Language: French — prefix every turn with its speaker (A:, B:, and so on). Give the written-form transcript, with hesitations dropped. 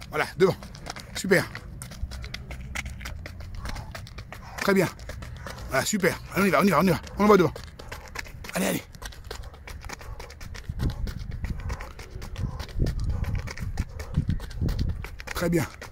A: Voilà, devant. Super. Très bien. Voilà, super. Allez, on y va, on y va, on y va. On va devant. Allez, allez. Très bien.